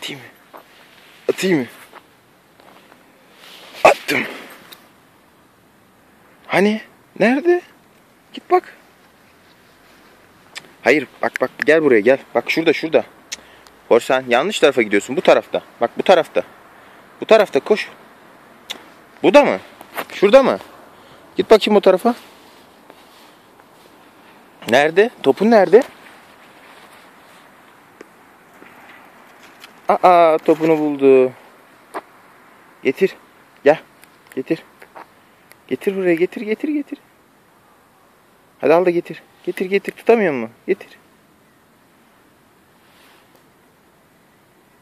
Atayım mı? Atayım mı? Attım. Hani? Nerede? Git bak. Hayır bak bak gel buraya gel. Bak şurada. Korsan yanlış tarafa gidiyorsun. Bu tarafta. Bak bu tarafta. Bu tarafta koş. Bu da mı? Şurada mı? Git bakayım o tarafa. Nerede? Topun nerede? Aa topunu buldu. Getir. Gel. Getir. Getir buraya getir. Hadi al da getir. Getir tutamıyor mu? Getir.